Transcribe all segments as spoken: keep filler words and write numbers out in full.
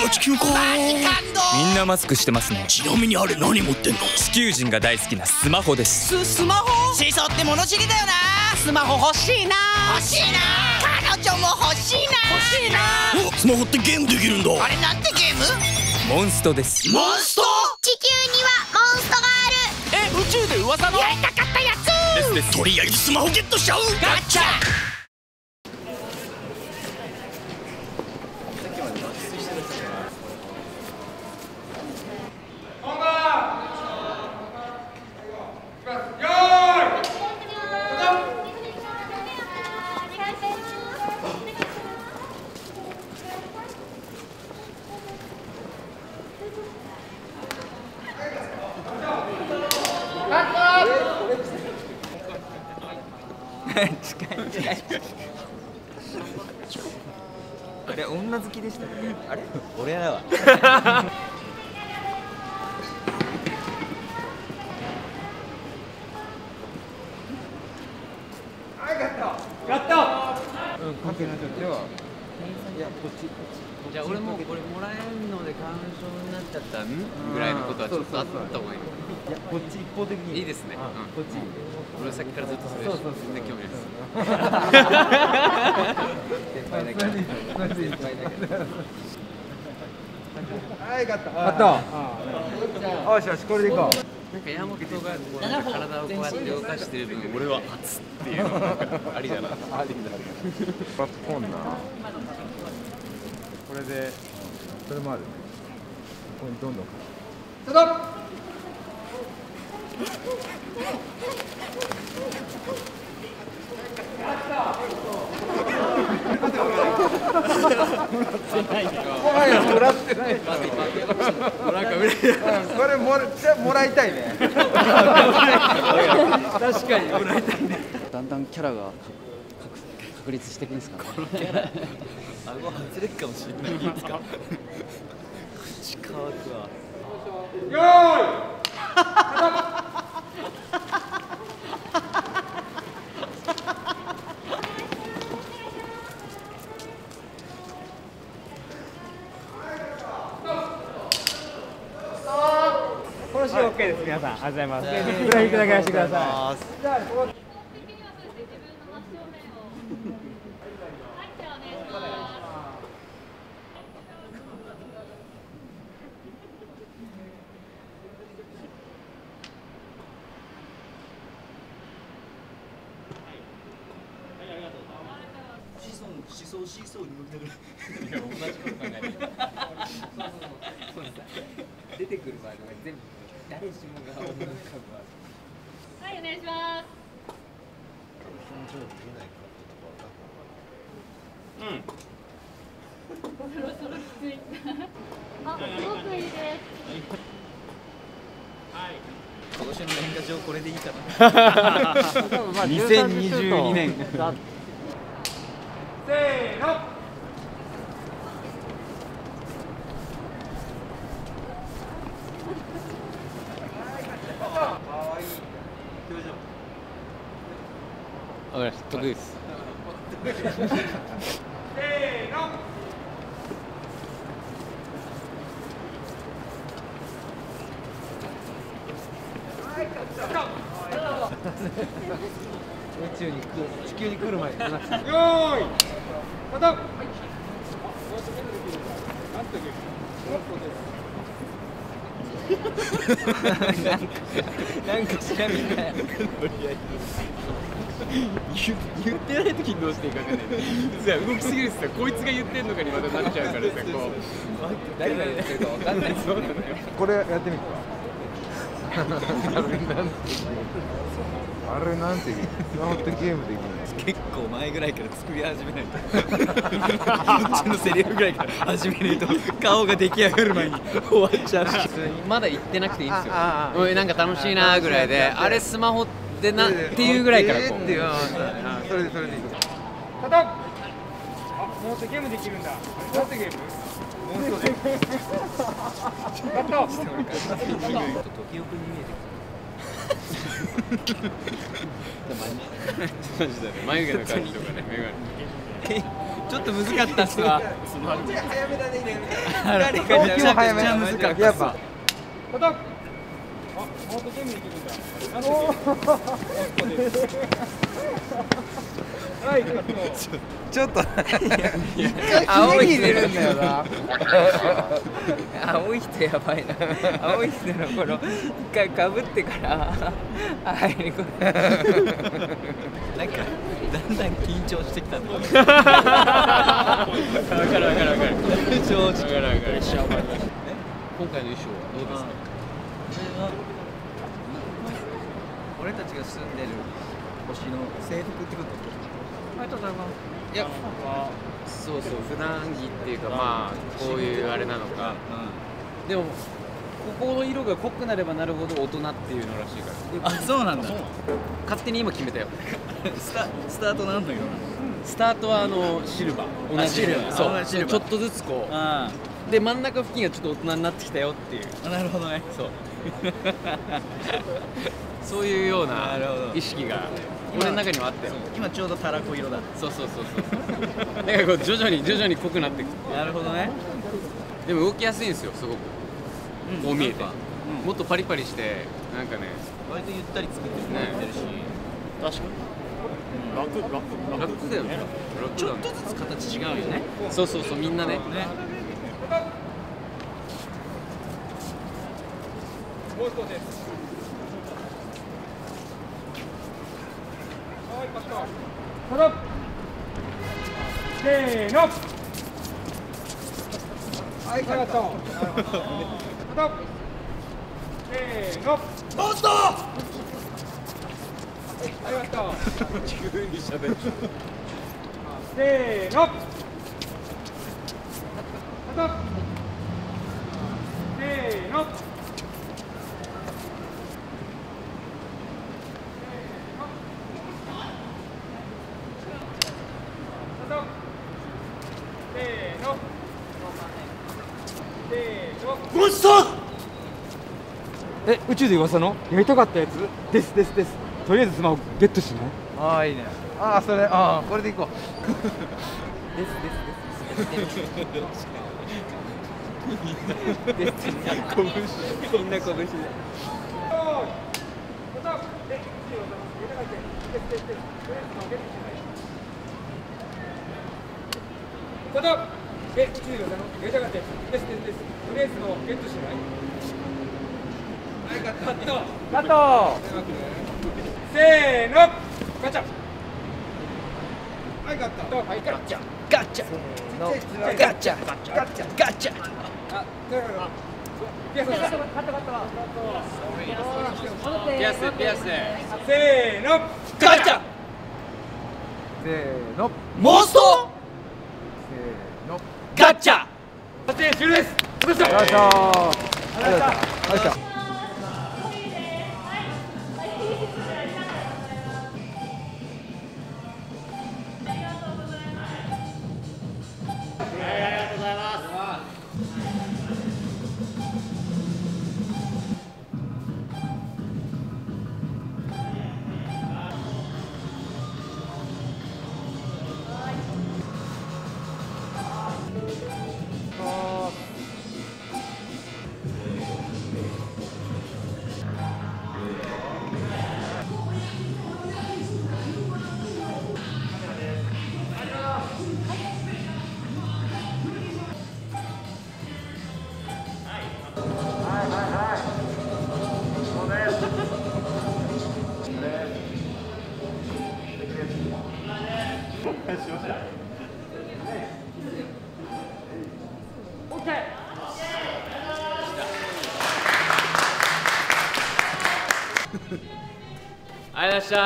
が地球か。 みんなマスクしてますね。 ちなみにあれ何持ってんの？ 地球人が大好きなスマホです。 ススマホ？シソって物知りだよな。スマホ欲しいな。欲しいな。彼女も欲しいな。欲しいな。 お、スマホってゲームできるんだ。 あれなんてゲーム？ モンストです。 モンスト？ 地球にはモンストがある。 え、宇宙で噂の？やりたかったやつ。 ですです。 とりあえずスマホゲットしちゃう。 ガッチャ。 近い近い。あれ女好きでしたね。あれ俺だわ。はい、ガットガット。うん、関係ないでは。いや、こっち。 じゃあ俺もこれもらえるので干渉になっちゃったぐらいのことはちょっとあった方がいい。 いや、こっち一方的に。 いいですね。 こっち。 俺さっきからずっとそれ全然興味ないです。先輩だけ。 はい、ガット。ガット。よしよし、これでいこう。 なんか山本がこうなんか体をこうやって動かしてる分、俺は熱っていうのがありだな。ありだ。 パッポンな。これで、それもあるね。ここにどんどん。ストップ。もらってない。これもらもらいたいね。確かにもらいたいね。 だんだんキャラが確立していくんですかね。このキャラ、顎外れるかもしれないですか。口乾くわ。 よーい。このシーン オーケー です。皆さん、ありがとうございます。フライングだけやらせてください。 シソシソに乗りながら。 いや同じこと考えてる。出てくる場合が全部誰しもが思うかは。 はい、お願いします。 表情見えないかってところ。うん。 そろそろきつい。あ、すごくいいです。 はい。今年の年賀状これでいいかな。 にせんにじゅうにねん。せーの。 わかりました。得意です。 せーの。宇宙に来る、地球に来る前に。よーい。スタート。 なんか知らんみたいな。言ってない時にどうしていいか分かんない。動きすぎるってさ、こいつが言ってんのかにまたなっちゃうからさ、こう誰が言ってるか分かんない。そうなのよ。 これやってみて。あれなんていうスマホってゲームできるの？ 結構前ぐらいから作り始めないと。うちのセリフぐらいから始めないと顔が出来上がる前に終わっちゃうし。 まだ言ってなくていいんですよ。おいなんか楽しいなぐらいで、あれスマホでなっていうぐらいからこう。 それでそれでいい。スタート。あ、もうゲームできるんだ。なんてゲーム？もう一つ。スタート。 時奥に見えてきた。マジだね。眉毛の感じとかね、眼鏡。 ちょっと難かったっすわ。 早めだね。 めちゃくちゃ難かったっすわ。 ただ、あ、もっとゲームできるんだ。あのはい、 ちょっと青い人出るんだよな。 青い人やばいな。青い人のこの一回かぶってから入り込む。 なんかだんだん緊張してきたんだ。わかるわかるわかる。正直。わかるわかる。 今回の衣装はどうですか？ 俺たちが住んでる星の制服ってこと？ありがとうございます。 いや、そうそう、普段着っていうか、まあこういうあれなのか。でもここの色が濃くなればなるほど大人っていうのらしいから。 あ、そうなんだ。 勝手に今決めたよ。 スタスタートなんだけど。 スタートはあのシルバー、同じシルバーそう同じシルバーちょっとずつこあうで真ん中付近がちょっと大人になってきたよっていうあ、なるほどね。 そうそういうようななるほど意識が俺の中にはあったよ。 今ちょうどたらこ色だ。 そうそうそうそうだからこう徐々に徐々に濃くなっていく。 なるほどね。 でも動きやすいんですよ、すごくこう見えて、 なんかもっとパリパリしてなんかね割とゆったり作ってるね。てるし。確かに。楽楽楽だよね。 ちょっとずつ形違うよね。 そうそうそうみんなね。 ね。 もう少しです。はい、カット。ただ、せーの。はい、カット。ただ、せーの。モンスト。ありがとう。 急に喋る。 せーの。ただ。せーの。 モンスター。 え、宇宙で噂のやりたかったやつですですです。とりあえずスマホゲットしない？ ああ、いいね。ああ、それ、ああ、これでいこう。ですですです。です。みんな拳、みんな拳で。 ただ、え、宇宙で噂のやりたかったやつですですです。とりあえずスマホゲットしない？はい、カット。カット。せーの、ガチャ。はい、ガット。はい、ガッチャ。 ガッチャ。のガッチャ。ガッチャ。ガッチャ。 あ、だから。ピアス。カットカットカット。 ピアスピアス。 せーの、 ガッチャ。 せーの、 モンストせーの。 ガッチャ。 撮影終了です。どうした？よいしょ。ありがとうございました。 ありがとうございました。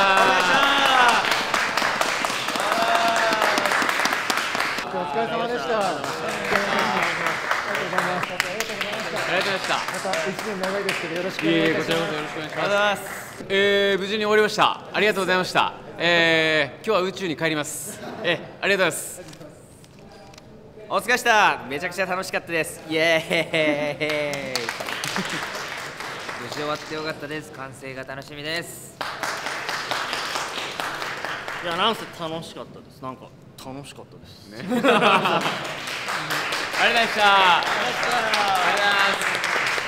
お疲れ様でした。ありがとうございます。 ありがとうございました。 また一年長いですけどよろしくおいえいえ、 願いいたしこちらこそよろしくお願いします。 ます。 えー、無事に終わりました。ありがとうございました。えー、今日は宇宙に帰ります。えー、ありがとうございます。 お疲れした。めちゃくちゃ楽しかったです。イエーイ。無事終わってよかったです。完成が楽しみです。 いや、なんせ楽しかったです。なんか楽しかったですね。 ありがとうございました。ありがとうございます。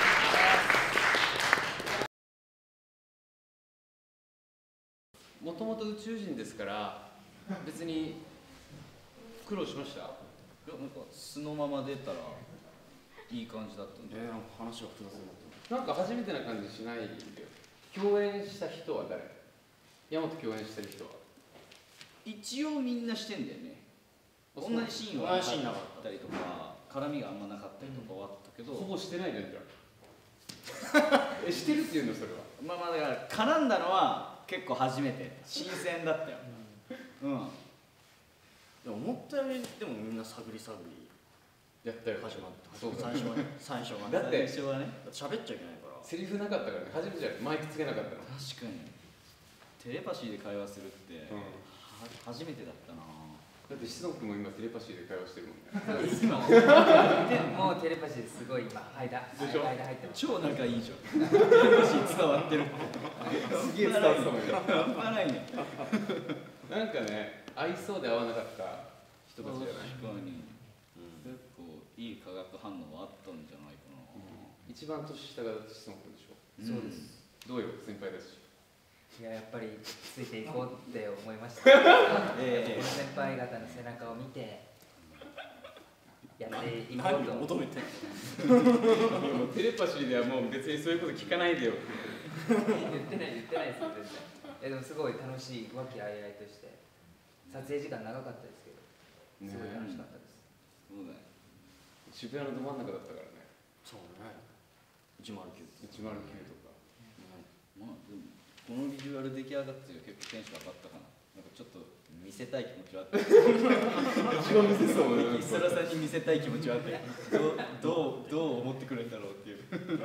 もともと宇宙人ですから別に苦労しました。 いやなんか素のまま出たらいい感じだったんで、 えー、なんか話が複雑になってなんか初めてな感じしないんだよ。共演した人は誰？山本共演してる人は一応みんなしてんだよね。同じシーンはなかったりとか絡みがあんまなかったりとかはあったけど、 ほぼしてないじゃん。じゃあえしてるっていうのそれは。 まあまあだから絡んだのは結構初めて新鮮だったよ。うん、 でも思ったよりでもみんな探り探りやったよ。 始まってそうだ最初はね最初はねだって最初はね喋っちゃいけないからセリフなかったからね。初めてじゃない。マイクつけなかったの。 確かにテレパシーで会話するって、 うんは初めてだったな。 だって志尊君も今テレパシーで会話してるもんね。 今もうテレパシーですごい今間でしょ間入ってます。 超仲いいじゃん。テレパシー伝わってる。 すげえ伝わってたもんね。 半端ないね。 なんかね、合いそうで合わなかった人たちじゃない。 確かに、結構いい化学反応はあったんじゃないかな。 一番年下が志尊君でしょ。 そうです。 どうよ先輩だし。 いややっぱりついていこうって思いました。 ええ先輩方の背中を見てやっていこ何うと。 を求めてんの？ もうテレパシーではもう別にそういうこと聞かないでよ。 言ってない言ってないですよ全然。えでもすごい楽しい和気あいあいとして撮影時間長かったですけどすごい楽しかったです。 そうだよ。 渋谷のど真ん中だったからね。 そうねいちまるきゅういちまるきゅうとか。 まあでもこのビジュアル出来上がって結構テンション上がったかな。なんかちょっと見せたい気持ちはあった。 一番見せそうね。 石原さんに見せたい気持ちはあった。どうどうどう思ってくれるんだろうっていう。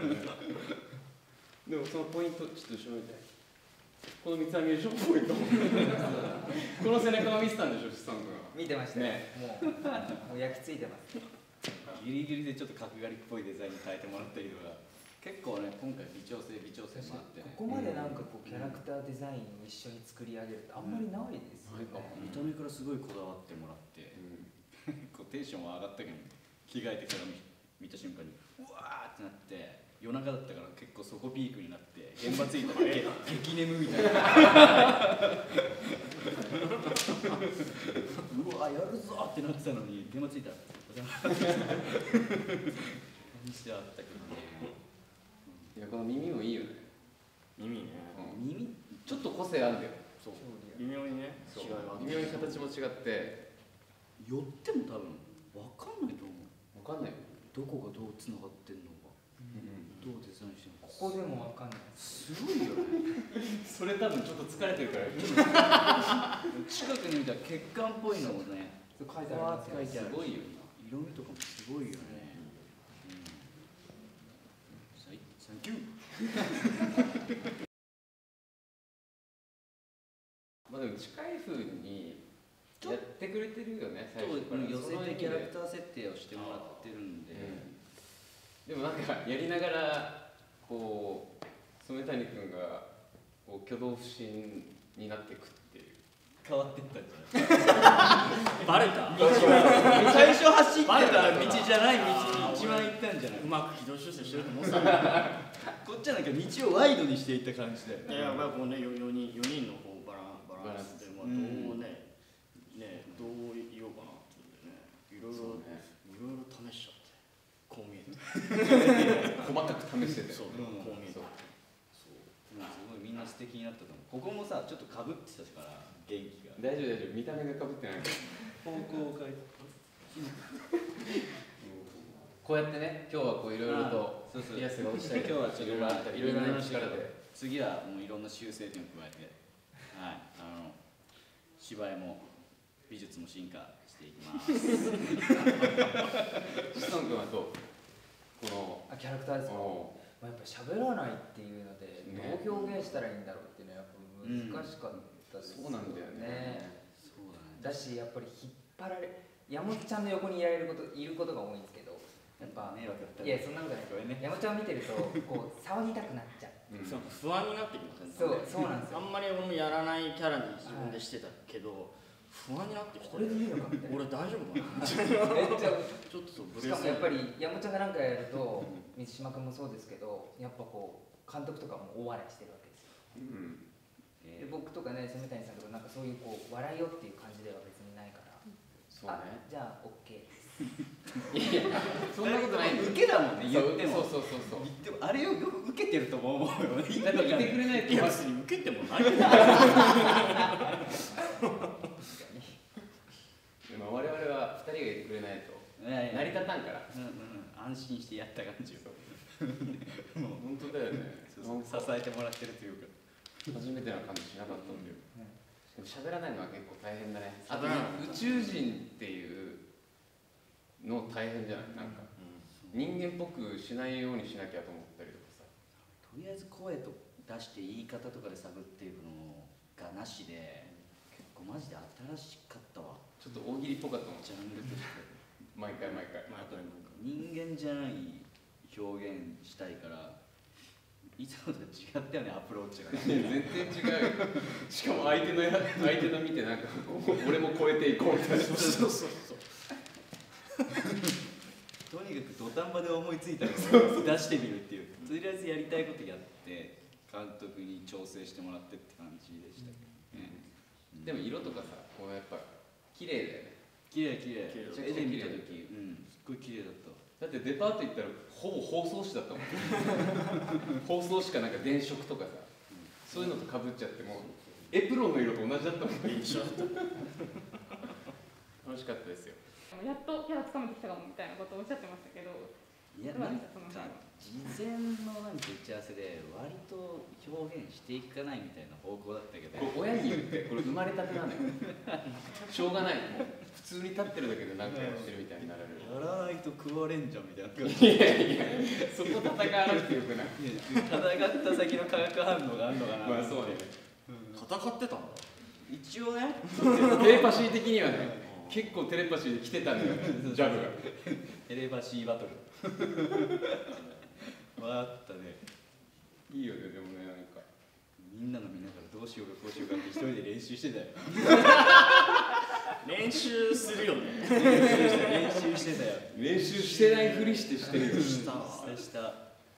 でもそのポイントちょっと後ろ見て。この三つ編みでしょポイント。この背中を見せたんでしょ志尊君は。 見てましたね。 もうもう焼き付いてます。 ギリギリでちょっと角刈りっぽいデザインに変えてもらったりとか。結構ね今回微調整微調整もあってね。 ここまでなんかこうキャラクターデザインを一緒に作り上げるってあんまりないですよね。 見た目からすごいこだわってもらって、こうテンションは上がったけど着替えてから見見た瞬間にうわーってなって夜中だったから結構そこピークになって現場着いたら激眠みたいな。うわやるぞってなってたのに現場着いたら感じであったけどね。 いやこの耳もいいよね。 耳ね耳ちょっと個性あるんだよ。 そう微妙にね違いがあって微妙に形も違って寄っても多分分かんないと思う。 わかんないよ。 どこがどうつながってんのか、どうデザインしてるのか。 ここでもわかんない。 すごいよね。 それ多分ちょっと疲れてるから。 近くに見たら血管っぽいのもね、 書いてあるんですよ。 すごいよ。色味とかもすごいよね。サンキュー。 まあでも近い風にやってくれてるよね最寄初から。 せてキャラクター設定をしてもらってるんで。 でもなんかやりながらこう染谷君がこう挙動不審になっていくっていう。 変わってったんじゃない。 バレた最初走ってた道じゃない道に一番行ったんじゃない。 うまく軌道修正してると思ってたんだこっちはなんか道をワイドにしていった感じだよね。 いやまあこうねよよにんよにんのこうバランバランスでまあどうねねどう言おうかなってねいろいろいろいろ試しちゃってこう見えて細かく試してて。 そうこう見えてそう。すごいみんな素敵になったと思う。ここもさちょっとかぶってたから元気が。 大丈夫大丈夫見た目がかぶってない。 方向を変えて。 こうやってね今日はこういろいろとそうそうピアスが落ちたり今日はちょっといろいろあったりいろいろみんなの話力で。 次はもういろんな修正点を加えて、はい、あの芝居も美術も進化していきます。 志尊君はどう？このあキャラクターですか。 おまあやっぱ喋らないっていうのでねどう表現したらいいんだろうっていうのはやっぱ難しかったですよね。 そうなんだよね。 そうだね。 だしやっぱり引っ張られ山本ちゃんの横にいられることいることが多いんですけど、やっぱ迷惑だったいやそんなことない。 これね。 山本ちゃんを見てるとこう騒ぎたくなっちゃう。 うんそう不安になってきませんそうそうなんですよ。 あんまり俺もやらないキャラに自分でしてたけど、 不安になってきて、 これでいいのかみたいな。 俺大丈夫かなめっちゃちょっとそうブしレそうかもやっぱり山本ちゃんがなんかやると満島君もそうですけど、やっぱこう監督とかも大笑いしてるわけですよ。 うんで僕とかね、染谷さんとかなんかそういうこう笑いよっていう感じでは別にないから、 そうねあじゃあ OK です。 いやそんなことないんだよ受けだもんね、言っても。 そうそうそうそう言ってもあれをよく受けてると思うよ。 だっていてくれないといや別に受けてもないけどでも我々はふたりがいてくれないといやいや成り立たんから。 うんうん、安心してやった感じよ。もう本当だよね。 そうそう支えてもらってるというか。 初めてな感じしなかったんだよ。でも喋らないのは結構大変だね。あと喋らない宇宙人っていうの大変じゃない？なんか人間っぽくしないようにしなきゃと思ったりとかさ。 とりあえず声と出して言い方とかで探っていくのがなしで、結構マジで新しかったわ。 ちょっと大喜利っぽかったもん。 ジャンルとして。 毎回毎回。 毎回人間じゃない表現したいから、いつもと違ったよね、アプローチが。 全然違うよ。しかも相手のや相手の見てなんか俺も超えていこうみたいな。 そうそうそうとにかく土壇場で思いついたのを出してみるっていう。とりあえずやりたいことやって監督に調整してもらってって感じでしたけどね。 でも色とかさ、こうやっぱ綺麗だよね。 綺麗綺麗。 綺麗絵で見た時、うん、すっごい綺麗だった。 だってデパート行ったらほぼ包装紙だったもん。包装紙かなんか電飾とかさ、そういうのとかぶっちゃってもうエプロンの色と同じだったもん。 一緒だった楽しかったですよ。 やっとキャラつかめてきたかもみたいなことをおっしゃってましたけど、 いや、なんか事前のなんか打ち合わせで割と表現していかないみたいな方向だったけど、 これ親に言ってこれ生まれたてなのよ。しょうがない。もう普通に立ってるだけで何かやってるみたいになられる。 やらないと食われんじゃんみたいな感じ。 いやいや、そこ戦わなくてよくない。 戦った先の化学反応があるのかな。 まあそうね。 戦ってたんだ一応ね、 テレパシー的にはね、結構テレパシーで来てたんだよ、ジャブが。 テレパシーバトル。わかったね。 いいよね、でもね、なんか。 みんなの見ながらどうしようかこうしようかって一人で練習してたよ。 練習するよね。 練習してたよ。 練習してないふりしてしてるよ。 したわしたした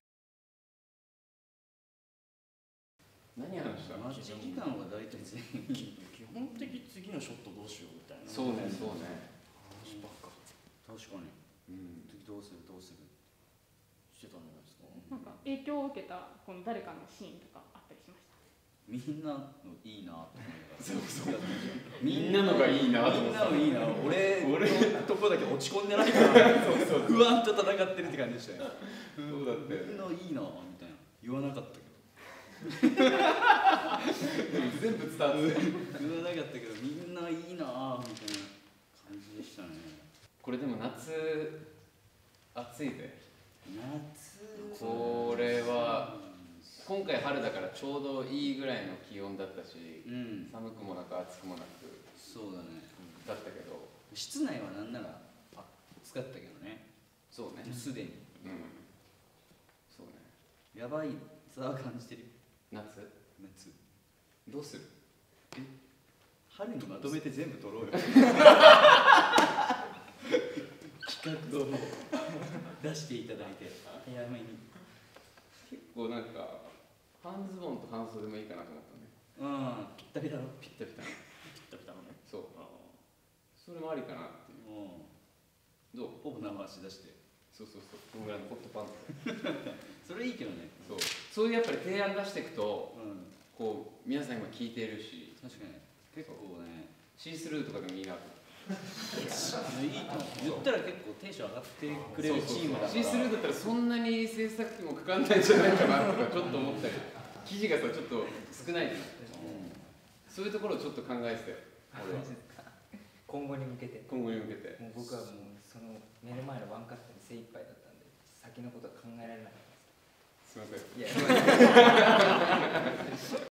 何話したの？ 待ち時間は大体全員基本的次のショットどうしようみたいな。 そうね、そうね。 話ばっか確かに。 うん。 次どうするどうする。 してたんじゃないですか。 なんか影響を受けたこの誰かのシーンとかあったりしました。 みんなのいいなと思いながら。そうそう。 みんなのがいいなと思みんった。 なのいいな。俺俺のとこだけ落ち込んでないから不安と戦ってるって感じでしたよ。 そうだって。 みんないいなみたいな言わなかったけど。 全部伝わってた。 言わなかったけどみんないいなみたいな感じでしたね。 これでも夏暑いぜ。 夏。 これは今回春だからちょうどいいぐらいの気温だったし、 うん。 寒くもなく暑くもなくそうだね。 だったけど、 室内はなんなら暑かったけどね。 そうね。 すでにうん。そうね。 やばいさは感じてる。 夏夏。 どうする？ 春にまとめて全部取ろうよ。企画をもう出していただいて早めに。 結構なんか半ズボンと半袖もいいかなと思ったね。 うん、ぴったりだろ。 ピッタピタ。 ピッタピタのね。 そう。 あそれもありかなっていう。 うん。 どう？ ほぼ生足出して。 そうそうそう。このぐらいのホットパンツ。 それいいけどね。 そう。そういうやっぱり提案出していくと、 うん。 こう皆さん今聞いているし、 確かに結構ね。 シースルーとかでもいいなと思って。 いいと思う。言ったら結構テンション上がってくれるチームだから。 シースルーだったらそんなに制作費もかかんないんじゃないかなとかちょっと思ったり、生地がさちょっと少ないじゃん。そういうところをちょっと考えてたよ。俺は今後に向けて。 今後に向けて。 もう僕はもうその目の前のワンカットに精一杯だったんで、先のことは考えられなかったです。 すみません。 いや。